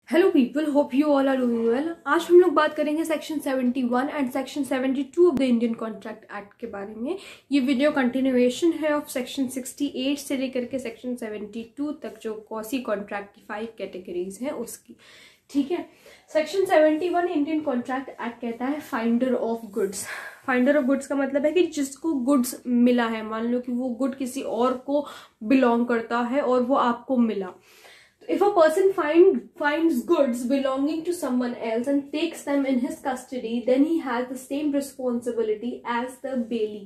Hello people, hope you all are doing well. आज हम लोग बात करेंगे section 71 and section 72 of the Indian contract act के बारे में। ये वीडियो कंटिन्यूएशन है ऑफ सेक्शन 68 से लेकर के सेक्शन 72 तक, जो कॉसी कॉन्ट्रैक्ट की 5 कैटेगरीज हैं उसकी। ठीक है, सेक्शन 71 इंडियन कॉन्ट्रैक्ट एक्ट कहता है finder of goods. Finder of goods का मतलब है कि जिसको गुड्स मिला है, मान लो कि वो गुड किसी और को बिलोंग करता है और वो आपको मिला। If a person finds goods belonging to someone else and takes them in his custody, then he has the same responsibility as the bailey.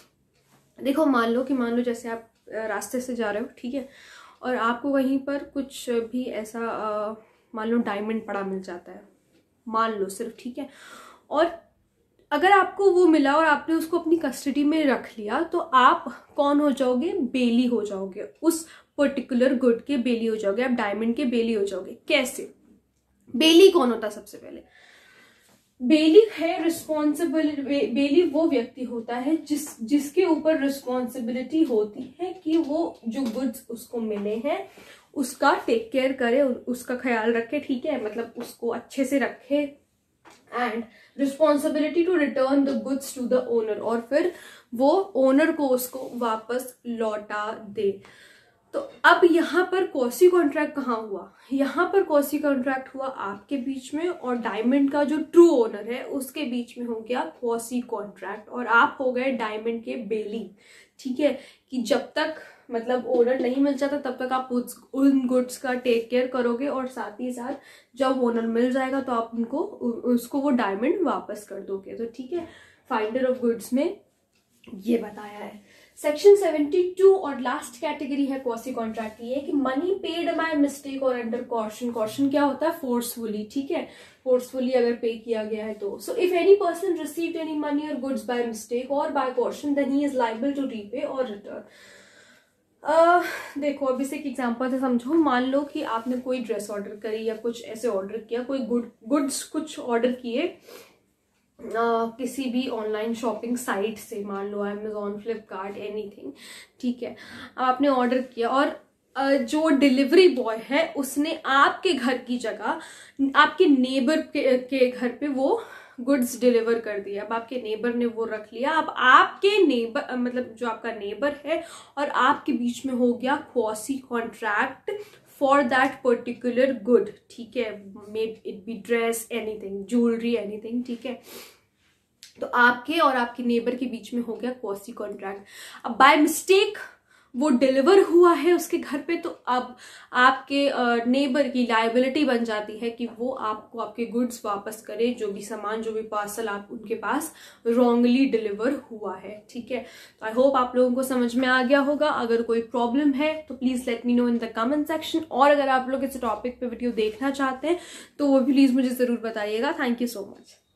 देखो, मान लो जैसे आप रास्ते से जा रहे हो, ठीक है, और आपको वहीं पर कुछ भी ऐसा मान लो डायमंड पड़ा मिल जाता है, मान लो सिर्फ, ठीक है, और अगर आपको वो मिला और आपने उसको अपनी कस्टडी में रख लिया तो आप कौन हो जाओगे? बेली हो जाओगे, उस पर्टिकुलर गुड के बेली हो जाओगे, आप डायमंड के बेली हो जाओगे। कैसे? बेली कौन होता है? सबसे पहले बेली है रिस्पॉन्सिबिलिटी। बेली वो व्यक्ति होता है जिसके ऊपर रिस्पॉन्सिबिलिटी होती है कि वो जो गुड्स उसको मिले हैं उसका टेक केयर करे, उसका ख्याल रखे, ठीक है, मतलब उसको अच्छे से रखे, and responsibility to return the goods to the owner, और फिर वो ओनर को उसको वापस लौटा दे। तो अब यहाँ पर कॉसी कॉन्ट्रैक्ट कहाँ हुआ? यहाँ पर कॉसी कॉन्ट्रैक्ट हुआ आपके बीच में और डायमंड का जो ट्रू ओनर है उसके बीच में हो गया कॉसी कॉन्ट्रैक्ट, और आप हो गए डायमंड के बेली। ठीक है, कि जब तक मतलब ओनर नहीं मिल जाता तब तक आप उन गुड्स का टेक केयर करोगे, और साथ ही साथ जब ओनर मिल जाएगा तो आप उसको वो डायमंड वापस कर दोगे। तो ठीक है, फाइंडर ऑफ गुड्स में ये बताया है। सेक्शन 72 और लास्ट कैटेगरी है कॉसी कॉन्ट्रैक्ट की, है कि मनी पेड बाय मिस्टेक और अंडर कॉशन। कॉशन क्या होता है? फोर्सफुली, ठीक है, फोर्सफुली अगर पे किया गया है तो। So if any person received any money or goods by mistake or by coercion, then he is liable to repay or return. देखो, अब इसे एक एग्जांपल से समझो। मान लो कि आपने कोई ड्रेस ऑर्डर करी या कुछ ऐसे ऑर्डर किया, कोई गुड्स कुछ ऑर्डर किए किसी भी ऑनलाइन शॉपिंग साइट से, मान लो अमेजोन, फ्लिपकार्ट, एनीथिंग, ठीक है, आपने ऑर्डर किया और जो डिलीवरी बॉय है उसने आपके घर की जगह आपके नेबर के घर पे वो गुड्स डिलीवर कर दिया। अब आपके नेबर ने वो रख लिया, अब आपके नेबर मतलब जो आपका नेबर है और आपके बीच में हो गया quasi contract for that particular good. ठीक है, may it be dress, anything, jewellery, anything, ठीक है। तो आपके और आपके नेबर के बीच में हो गया क्वॉसी कॉन्ट्रैक्ट। अब बाय मिस्टेक वो डिलीवर हुआ है उसके घर पे, तो अब आपके नेबर की लायबिलिटी बन जाती है कि वो आपको आपके गुड्स वापस करे, जो भी सामान, जो भी पार्सल आप उनके पास रॉन्गली डिलीवर हुआ है। ठीक है, तो आई होप आप लोगों को समझ में आ गया होगा। अगर कोई प्रॉब्लम है तो please let me know in the comment section, और अगर आप लोग इस टॉपिक पे वीडियो देखना चाहते हैं तो वो भी प्लीज मुझे जरूर बताइएगा। Thank you so much.